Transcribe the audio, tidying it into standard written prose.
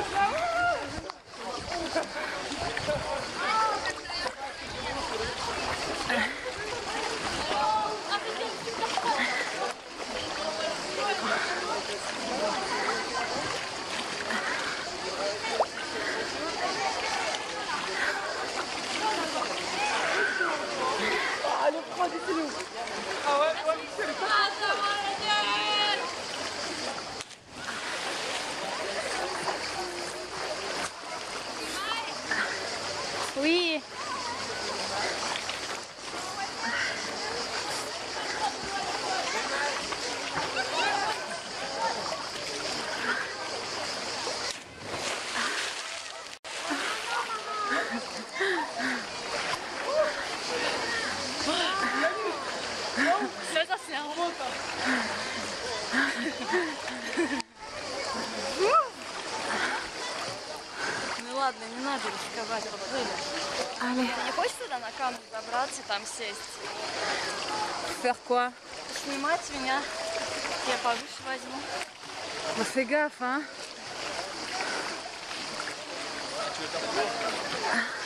Allez, prends du stylo. Ah ouais, c'est le Oui. Ça c'est un robot. Ну ладно, не надо рисковать, поплыли. Allez. Ты не хочешь сюда на камни забраться, там сесть? Faire quoi? Снимать меня. Я повыше возьму. Bah, fais gaffe, hein.